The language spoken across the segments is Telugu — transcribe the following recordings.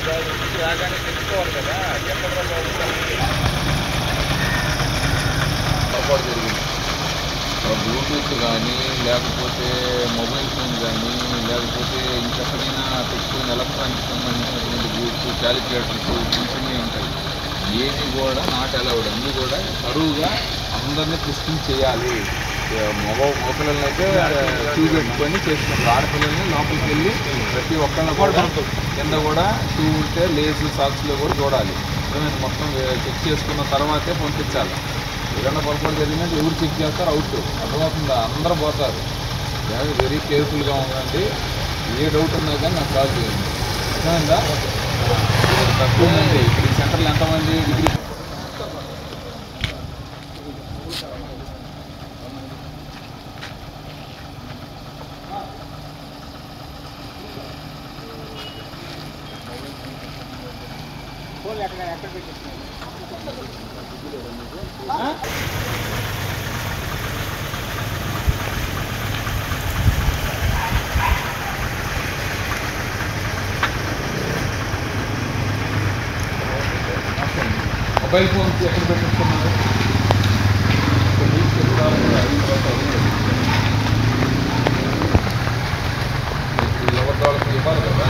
రాగానే తెలుసుకోవాలి కదా ఎక్కడ పొరపాటు జరిగింది. బ్లూటూత్ కానీ లేకపోతే మొబైల్ ఫోన్ కానీ లేకపోతే ఇంకెక్కడైనా పెట్టుకుని ఎలక్ట్రానిక్స్ సంబంధించినటువంటి బూట్స్ క్యాలిక్యులేటర్స్ చిన్న ఉంటాయి. ఏది కూడా నాట్ అలౌడ్. అన్నీ కూడా కరువుగా అందరినీ టెస్టింగ్ చేయాలి. మగపిల్లల్ని అయితే షూ పెట్టుకొని చేసుకుంటారు. ఆడపిల్లల్ని లోపలికి వెళ్ళి ప్రతి ఒక్కళ్ళని కూడా కింద కూడా షూ ఉంటే లేసు సాక్స్లో కూడా చూడాలి. మొత్తం చెక్ చేసుకున్న తర్వాతే పంపించాలి. ఏదైనా పొరపాటు జరిగిందంటే ఎవరు చెక్ చేస్తారు? అవుట్. అర్థమవుతుందా? అందరూ పోతారు. వెరీ కేర్ఫుల్గా ఉండండి. ఏ డౌట్ ఉన్నా కానీ నాకు కాల్ చేయండి. అర్థమైందా? తక్కువ మంది ఇప్పుడు ఈ సెంటర్లో ఎంతమంది డిగ్రీ ఎక్కడ పెట్టేస్తున్నారు? మొబైల్ ఫోన్స్ ఎక్కడ పెట్టిస్తున్నారు? ఎవరి వాళ్ళకి ఇవ్వాలి కదా.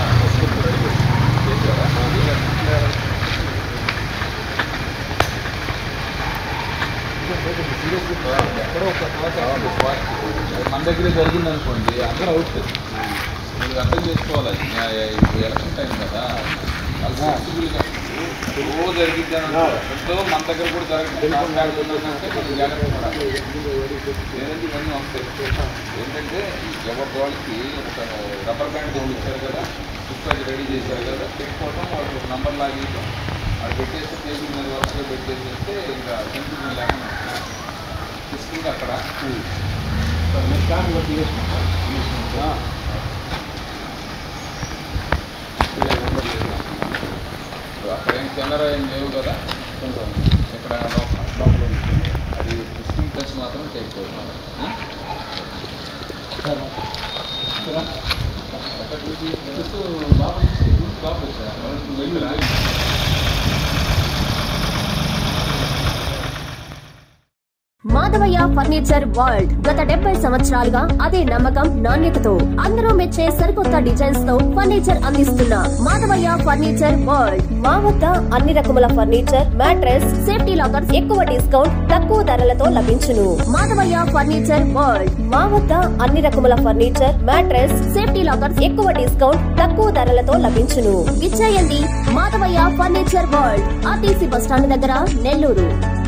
ఎక్కడో ఒక మన దగ్గరే జరిగింది అనుకోండి, అందరూ అవుట్. మీరు అర్థం చేసుకోవాలి. ఎలక్షన్ టైం కదా, రోజు జరిగిద్ది ఎంతో మన దగ్గర కూడా జరుగుతుంది. మాట్లాడుతున్నానంటే కొంచెం జాగ్రత్త పడాలి. లేదంటే ఇవన్నీ వస్తాయి. ఏంటంటే ఎవరి వాళ్ళకి ఒక రబ్బర్ బ్యాండ్ ఇచ్చారు కదా, డిస్పాచ్ రెడీ చేశారు కదా, పెట్టుకోవడం వాళ్ళు నంబర్ లాగి అది పెట్టేస్తే టేబుల్ మీద వరుసగా పెట్టేసేస్తే ఇంకా కన్ఫ్యూజన్ లేకుండా తీసుకుంటే అక్కడ అక్కడ ఏం కెమెరా ఏం లేవు కదా. ఇక్కడ అది డిస్టింగ్ టచ్ మాత్రం చేయకపోతున్నాం. మాధవయ్య ఫర్నిచర్ వరల్డ్ గత 70 సంవత్సరాలుగా అదే నమ్మకం, నాణ్యతతో అందరూ మెచ్చే సరికొత్త డిజైన్స్ తో ఫర్నిచర్ అందిస్తున్న మాధవయ్య ఫర్నిచర్ వరల్డ్. మా వద్ద అన్ని రకముల ఫర్నిచర్, మ్యాట్రెస్, సేఫ్టీ లాకర్స్ ఎక్కువ డిస్కౌంట్, తక్కువ ధరలతో లభించును. Madhavayya furniture world. మా వద్ద అన్ని రకముల ఫర్నిచర్, మ్యాట్రెస్, సేఫ్టీ లాకర్స్ ఎక్కువ డిస్కౌంట్, తక్కువ ధరలతో లభించును. విచ్చేయండి Madhavayya furniture world, RTC bus stand దగ్గర, నెల్లూరు.